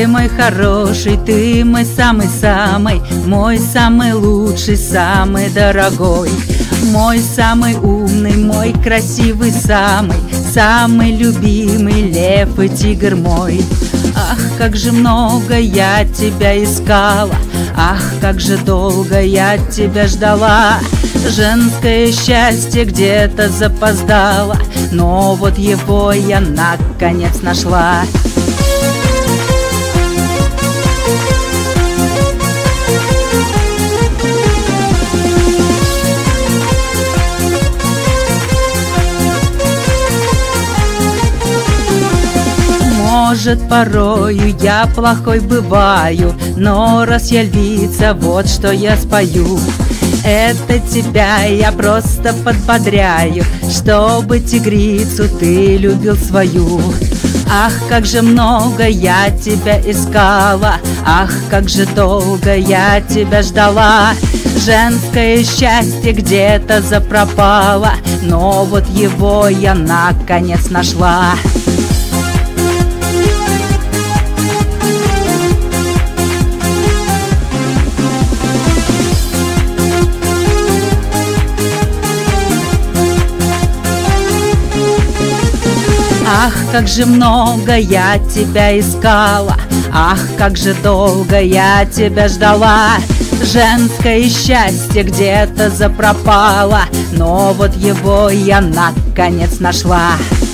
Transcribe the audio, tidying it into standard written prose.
Ты мой хороший, ты мой самый-самый, мой самый лучший, самый дорогой, мой самый умный, мой красивый, самый любимый лев и тигр мой. Ах, как же много я тебя искала, ах, как же долго я тебя ждала. Женское счастье где-то запоздало, но вот его я наконец нашла. Может, порою я плохой бываю, но раз я львица, вот что я спою. Это тебя я просто подбодряю, чтобы тигрицу ты любил свою. Ах, как же много я тебя искала, ах, как же долго я тебя ждала. Женское счастье где-то запропало, но вот его я наконец нашла. Ах, как же много я тебя искала, ах, как же долго я тебя ждала. Женское счастье где-то запропало, но вот его я наконец нашла.